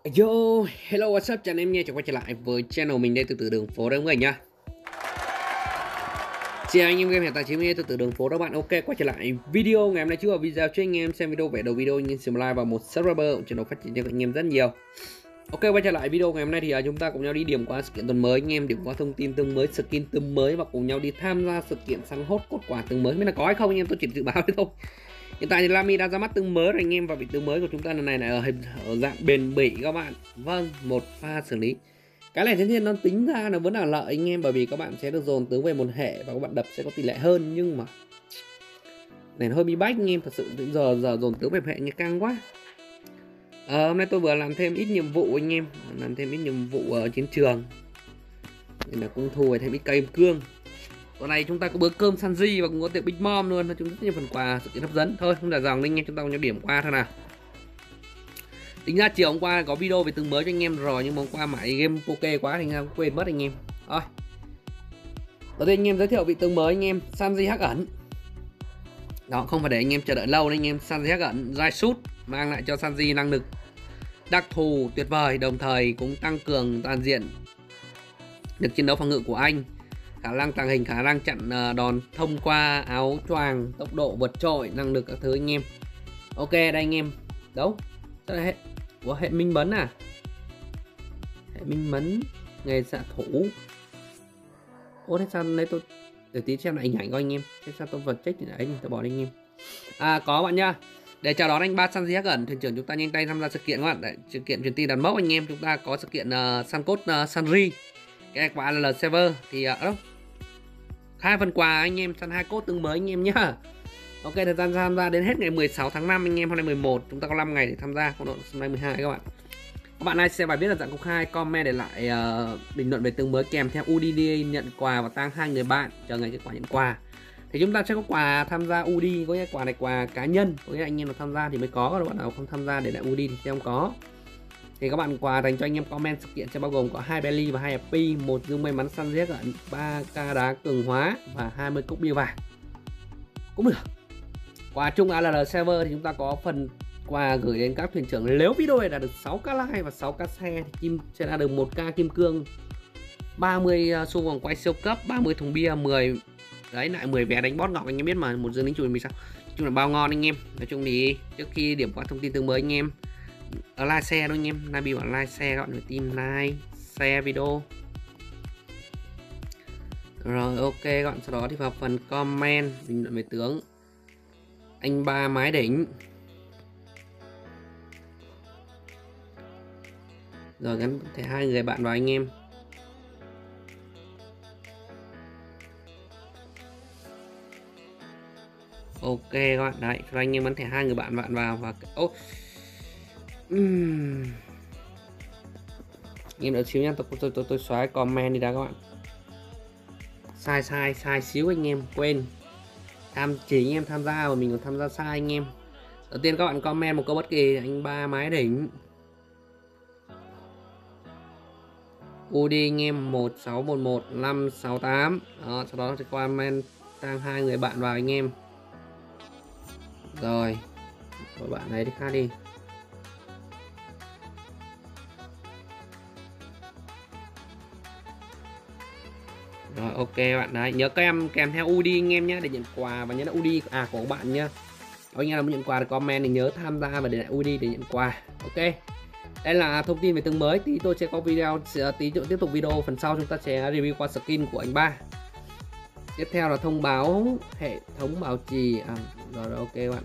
Yo, hello, what's up, chào anh em nha, chào quay trở lại với channel mình đây từ đường phố đó mọi người nha. Chào anh em game hiện tại chính mình từ đường phố đó bạn. Ok, quay trở lại video ngày hôm nay trước vào video cho anh em xem video về đầu video như like và một subscriber channel phát triển cho anh em rất nhiều. Ok, quay trở lại video ngày hôm nay thì chúng ta cùng nhau đi điểm qua sự kiện tuần mới anh em, điểm qua thông tin tương mới, skin tương mới và cùng nhau đi tham gia sự kiện săn hot cốt quả tương mới. Biết là có hay không anh em, tôi chỉ dự báo đấy thôi. Hiện tại thì Lamy đã ra mắt tương mới rồi anh em, và vị tương mới của chúng ta lần này là ở dạng bền bỉ các bạn. Vâng, một pha xử lý. Cái này thiên nhiên nó tính ra nó vẫn là lợi anh em, bởi vì các bạn sẽ được dồn tướng về một hệ và các bạn đập sẽ có tỷ lệ hơn, nhưng mà này nó hơi bị bách anh em, thật sự đến giờ dồn tướng về hệ nghe căng quá. Hôm nay tôi vừa làm thêm ít nhiệm vụ anh em, làm thêm ít nhiệm vụ ở chiến trường nên là cũng thu về thêm ít cây cương. Tuần này chúng ta có bữa cơm Sanji và cũng có tiệc Big Mom luôn, nói chung rất nhiều phần quà sự kiện hấp dẫn. Thôi không dài dòng anh em, chúng ta cùng nhau điểm qua thôi nào. Tính ra chiều hôm qua có video về tương mới cho anh em rồi, nhưng mà hôm qua mãi game poke quá thì quên mất anh em. Thôi, đầu tiên anh em giới thiệu vị tướng mới anh em, Sanji hắc ẩn. Đó, không phải để anh em chờ đợi lâu đấy anh em. Sanji hắc ẩn Dry Shoot mang lại cho Sanji năng lực đặc thù tuyệt vời, đồng thời cũng tăng cường toàn diện được chiến đấu phòng ngự của anh, khả năng tàng hình, khả năng chặn đòn thông qua áo choàng, tốc độ vượt trội, năng lực các thứ anh em. Ok đây anh em. Đâu? Sao là hệ minh bấn à? Hệ minh bấn nghề xạ thủ. Ô thế sao lấy tôi để tí xem lại hình ảnh coi anh em. Thế sao tôi vật check thì đấy tôi bỏ đi anh em. Có bạn nhá. Để chào đón anh ba Sanji hắc ẩn, thuyền trưởng chúng ta nhanh tay tham gia sự kiện các bạn. Đấy, sự kiện truyền tin đàn mốc anh em, chúng ta có sự kiện săn cốt Sanri. Cái quả là server thì đâu? 2 phần quà anh em, săn 2 cốt tương mới anh em nhá. Ok, thời gian tham gia đến hết ngày 16 tháng 5 anh em, hôm nay 11, chúng ta có 5 ngày để tham gia, hôm nay 12 các bạn. Các bạn ai xem bài viết là dạng công khai, comment để lại bình luận về tương mới kèm theo UDD nhận quà và tang 2 người bạn chờ ngày kết quả nhận quà. Thì chúng ta sẽ có quà tham gia UD, có nghĩa quà này quà cá nhân, có nghĩa anh em nào tham gia thì mới có, các bạn nào không tham gia để lại UD thì sẽ không có. Thì các bạn quà dành cho anh em comment sự kiện sẽ bao gồm có 2 belly và 2 FP, 1 dương may mắn săn giết ẩn, 3k đá cường hóa và 20 cốc bia vàng. Cũng được. Quà chung ALL server thì chúng ta có phần quà gửi đến các thuyền trưởng. Nếu video này đạt được 6k like và 6k share thì Kim sẽ ra được 1k kim cương, 30 xu vòng quay siêu cấp, 30 thùng bia, 10 đấy lại 10 vé đánh boss ngọc anh em biết mà, một dương lính chùi mình sao. Nói chung là bao ngon anh em. Nói chung thì trước khi điểm qua thông tin tương mới anh em ở like share thôi anh em, Nabi bảo like share các bạn phải tin like share video. Rồi ok các bạn, sau đó thì vào phần comment bình luận về tướng anh ba mái đỉnh. Rồi gắn thể 2 người bạn vào anh em. Ok các bạn, đấy rồi anh em bắn thẻ 2 người bạn vào và em đợi xíu nha, tôi xóa comment đi đã các bạn. Sai xíu anh em, quên. Chỉ anh em tham gia mà mình còn tham gia sai anh em. Đầu tiên các bạn comment một câu bất kỳ, anh ba mái đỉnh UD anh em 1611568. Đó, sau đó thì comment sang 2 người bạn vào anh em. Rồi bạn ấy đi khác đi. Rồi ok bạn, đấy nhớ các em kèm theo UD anh em nhé để nhận quà, và nhớ là UD của bạn nhá. Anh em nào muốn nhận quà thì comment thì nhớ tham gia và để lại UD để nhận quà. Ok, đây là thông tin về tương mới. Tí tôi sẽ có video, tí tiếp tục video phần sau chúng ta sẽ review qua skin của anh ba. Tiếp theo là thông báo hệ thống bảo trì. Rồi ok bạn,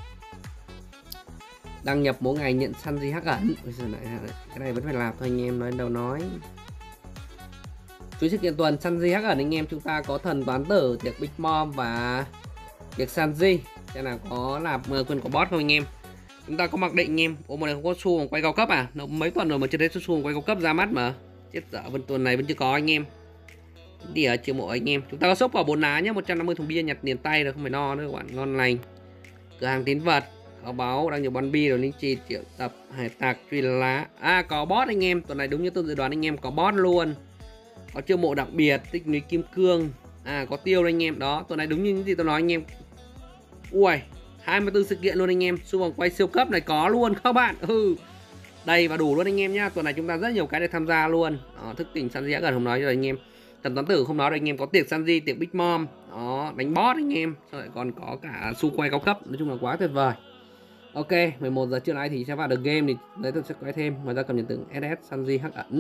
đăng nhập mỗi ngày nhận Sanji hắc ẩn. Cái này vẫn phải làm thôi anh em, nói đâu nói. Chuỗi sự kiện tuần Sanji hắc ẩn anh em, chúng ta có thần toán tử, tiệc Big Mom và tiệc Sanji. Xem nào có làm quyền của boss không anh em. Chúng ta có mặc định anh em. Ủa mà này không có xu vòng quay cao cấp à? Nó mấy tuần rồi mà chưa thấy xu vòng quay cao cấp ra mắt mà. Chết dở, tuần này vẫn chưa có anh em. Đi ở chiều mộ anh em. Chúng ta có shop vào 4 lá nhé, 150 thùng bia nhặt liền tay rồi, không phải no nữa các bạn, ngon lành. Cửa hàng tín vật, có báo đang nhiều bắn bi rồi, linh chi triệu tập hải tạc truy lá. Có boss anh em, tuần này đúng như tôi dự đoán anh em, có boss luôn. Có chiêu mộ đặc biệt, tích núi kim cương, có tiêu đây anh em. Đó, tuần này đúng như những gì tôi nói anh em. Ui, 24 sự kiện luôn anh em. Xu vòng quay siêu cấp này có luôn các bạn. Đây và đủ luôn anh em nhá. Tuần này chúng ta rất nhiều cái để tham gia luôn. Đó, thức tỉnh Sanji gần không nói rồi anh em. Tần toán tử không nói rồi anh em, có tiệc Sanji, tiệc Big Mom. Đó, đánh boss anh em. Rồi còn có cả xung quay cao cấp, nói chung là quá tuyệt vời. Ok, 11 giờ trưa nay thì sẽ vào được game thì đấy tôi sẽ quay thêm. Ngoài ra cầm nhận tượng SS Sanji hắc ẩn.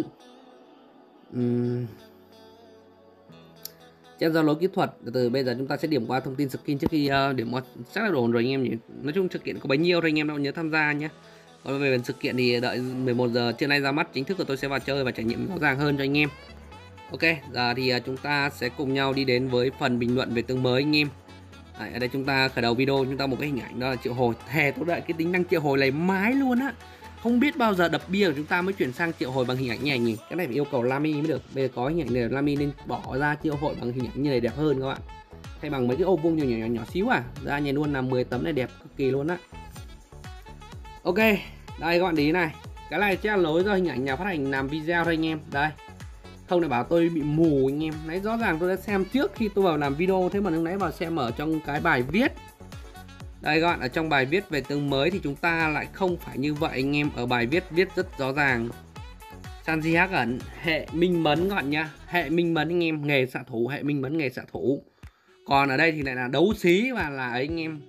Trên do lỗi kỹ thuật, từ bây giờ chúng ta sẽ điểm qua thông tin skin trước khi điểm qua xác là đồn rồi anh em nhỉ. Nói chung sự kiện có bấy nhiêu thôi anh em đâu nhớ tham gia nhé. Còn về sự kiện thì đợi 11 giờ trưa nay ra mắt chính thức của tôi sẽ vào chơi và trải nghiệm rõ ràng hơn cho anh em. Ok, giờ thì chúng ta sẽ cùng nhau đi đến với phần bình luận về tướng mới anh em. Đấy, ở đây chúng ta khởi đầu video chúng ta một cái hình ảnh đó là triệu hồi. Thề tôi đợi cái tính năng triệu hồi này mãi luôn á. Không biết bao giờ đập bia của chúng ta mới chuyển sang triệu hồi bằng hình ảnh như này nhỉ. Cái này phải yêu cầu Lamy mới được. Bây giờ có hình ảnh này Lamy nên bỏ ra triệu hồi bằng hình ảnh như này đẹp hơn các bạn. Thay bằng mấy cái ô vuông nhỏ xíu à. Ra nhìn luôn là 10 tấm này đẹp cực kỳ luôn á. Ok, đây các bạn ý này. Cái này chắc là lỗi do hình ảnh nhà phát hành làm video thôi anh em. Đây. Không để bảo tôi bị mù anh em. Đấy, rõ ràng tôi đã xem trước khi tôi vào làm video. Thế mà lúc nãy vào xem ở trong cái bài viết. Đây các bạn, ở trong bài viết về tướng mới thì chúng ta lại không phải như vậy anh em. Ở bài viết viết rất rõ ràng Sanji hắc ẩn hệ minh mấn các bạn nhá. Hệ minh mấn anh em, nghề xạ thủ, hệ minh mấn nghề xạ thủ. Còn ở đây thì lại là đấu xí và là ấy anh em.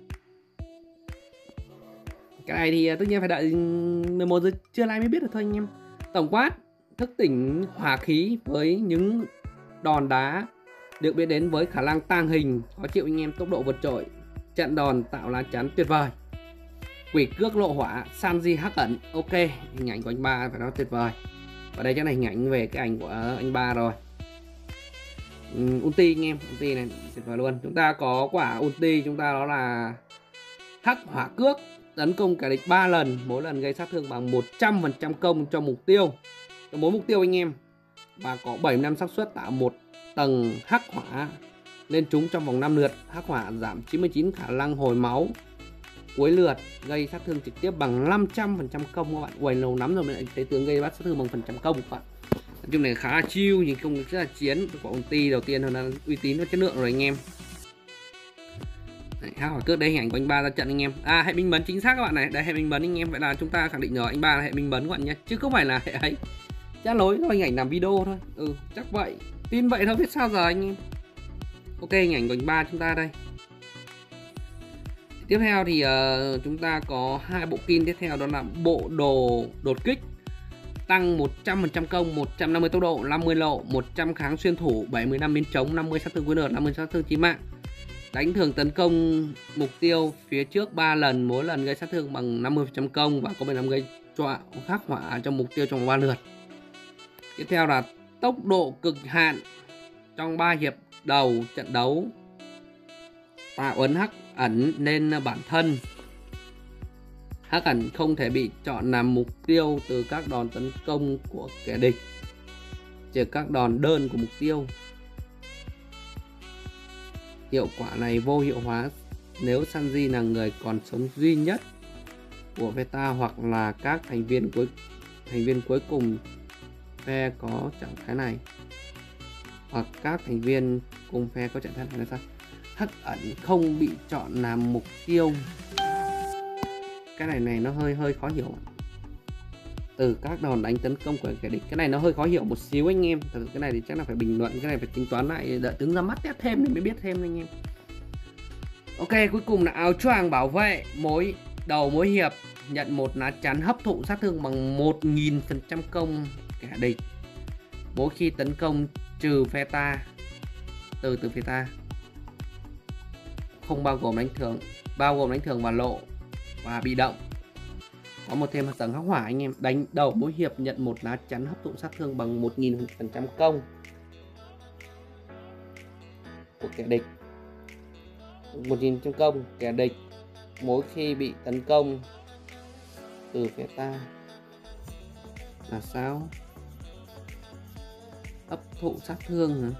Cái này thì tất nhiên phải đợi 11 giờ trưa nay mới biết được thôi anh em. Tổng quát, thức tỉnh hỏa khí với những đòn đá được biết đến với khả năng tàng hình khó chịu anh em, tốc độ vượt trội, trận đòn tạo lá chắn tuyệt vời. Quỷ cước lộ hỏa Sanji hắc ẩn. Ok, hình ảnh của anh ba phải nói tuyệt vời. Và đây chắc là hình ảnh về cái ảnh của anh ba rồi. Ulti anh em, ulti này tuyệt vời luôn. Chúng ta có quả ulti chúng ta đó là hắc hỏa cước, tấn công kẻ địch 3 lần, mỗi lần gây sát thương bằng 100% công cho mục tiêu, cho mỗi mục tiêu anh em. Và có 75% xác suất tạo một tầng hắc hỏa lên trúng trong vòng 5 lượt. Hắc hỏa giảm 99 khả năng hồi máu cuối lượt, gây sát thương trực tiếp bằng 500% công các bạn. Quầy lâu lắm rồi mới thấy tướng gây bắt sát thương bằng phần trăm công các bạn. Nói chung này khá là chill, nhìn không rất là chiến. Quả ulti đầu tiên là uy tín và chất lượng rồi anh em. Hắc hỏa cước đây hình ảnh của anh ba ra trận anh em. Hệ minh bấn chính xác các bạn này. Đây hệ minh bấn anh em, vậy là chúng ta khẳng định rồi anh ba là hệ minh bấn các bạn nhé, chứ không phải là hệ ấy. Chắc lỗi do hình ảnh làm video thôi. Chắc vậy. Tin vậy thôi biết sao giờ anh em. Ok, hình ảnh của anh ba chúng ta đây. Tiếp theo thì chúng ta có hai bộ skin tiếp theo, đó là bộ đồ đột kích tăng 100% công, 150 tốc độ, 50 lộ, 100 kháng xuyên thủ, 75 biến chống, 50 sát thương cuối lượt, 50 sát thương chí mạng. Đánh thường tấn công mục tiêu phía trước 3 lần, mỗi lần gây sát thương bằng 50% công và có 15 gây chọa khắc hỏa trong mục tiêu trong 3 lượt. Tiếp theo là tốc độ cực hạn trong 3 hiệp đầu trận đấu, tạo ấn hắc ẩn lên bản thân. Hắc ẩn không thể bị chọn làm mục tiêu từ các đòn tấn công của kẻ địch, trừ các đòn đơn của mục tiêu. Hiệu quả này vô hiệu hóa nếu Sanji là người còn sống duy nhất của Veta hoặc là các thành viên cuối cùng phe có trạng thái này, hoặc các thành viên cùng phe có trạng thái này là sao? Hắc ẩn không bị chọn làm mục tiêu. Cái này nó hơi khó hiểu. Từ các đòn đánh tấn công của kẻ địch, cái này nó hơi khó hiểu một xíu anh em. Thật cái này thì chắc là phải bình luận, cái này phải tính toán lại, đợi tướng ra mắt test thêm thì mới biết thêm anh em. Ok, cuối cùng là áo choàng bảo vệ mỗi hiệp nhận một lá chắn hấp thụ sát thương bằng 1000% công kẻ địch mỗi khi tấn công trừ phe ta, từ phe ta, không bao gồm đánh thường và lộ và bị động. Có một thêm tầng hắc hỏa anh em, đánh đầu mỗi hiệp nhận một lá chắn hấp thụ sát thương bằng 1000% công của kẻ địch, 1000% công kẻ địch mỗi khi bị tấn công từ phía ta. Là sao? Hấp thụ sát thương hả?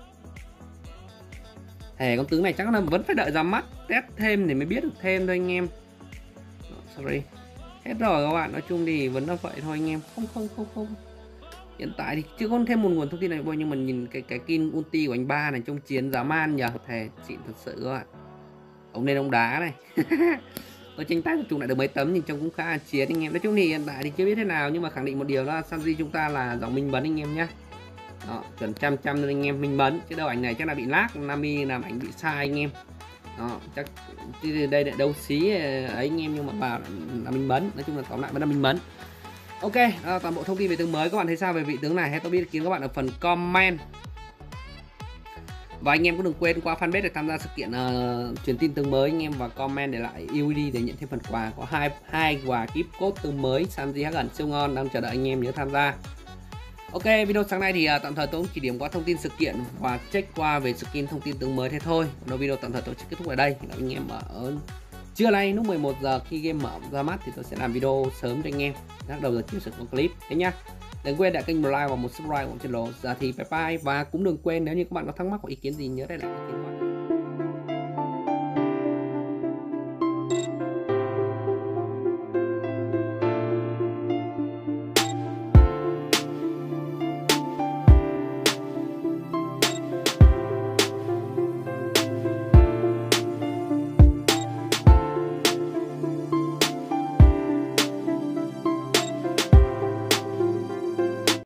Thề con tướng này chắc là vẫn phải đợi ra mắt test thêm thì mới biết được thêm thôi anh em. Sorry. Hết rồi các bạn, nói chung thì vẫn là vậy thôi anh em. Không. Hiện tại thì chưa có thêm một nguồn thông tin này, nhưng mà nhìn cái skin ulti của anh ba này trong chiến dã man nhờ, thề xịn thật sự các bạn. Ông nên ông đá này. Tôi tranh tay chúng lại được mấy tấm nhưng trông cũng khá là chiến anh em. Nói chung thì hiện tại thì chưa biết thế nào, nhưng mà khẳng định một điều là Sanji chúng ta là giọng minh bấn anh em nhé. Đó, chuẩn trăm nên anh em minh bấn, chứ đâu ảnh này chắc là bị lag, Nami làm ảnh bị sai anh em. Đó, chắc đây là đấu xí ấy anh em, nhưng mà vào là minh bấn. Nói chung là tóm lại vẫn là minh bấn. Ok, toàn bộ thông tin về tướng mới, các bạn thấy sao về vị tướng này? Hãy tôi biết ý kiến các bạn ở phần comment. Và anh em cũng đừng quên qua fanpage để tham gia sự kiện truyền tin tướng mới anh em, và comment để lại UID để nhận thêm phần quà. Có hai quà gift code tướng mới Sanji Hagen siêu ngon đang chờ đợi anh em nhớ tham gia. Ok, video sáng nay thì tạm thời tôi cũng chỉ điểm qua thông tin sự kiện và check qua về skin thông tin tướng mới thế thôi. Còn video tạm thời tôi sẽ kết thúc ở đây. Hẹn gặp anh em ở trưa nay lúc 11 giờ khi game mở ra mắt thì tôi sẽ làm video sớm cho anh em. Bắt đầu giờ chia sẻ một clip thế nhá. Đừng quên để kênh một like và một subscribe của channel. Giờ thì bye bye, và cũng đừng quên nếu như các bạn có thắc mắc hoặc ý kiến gì nhớ để lại ý kiến của bạn.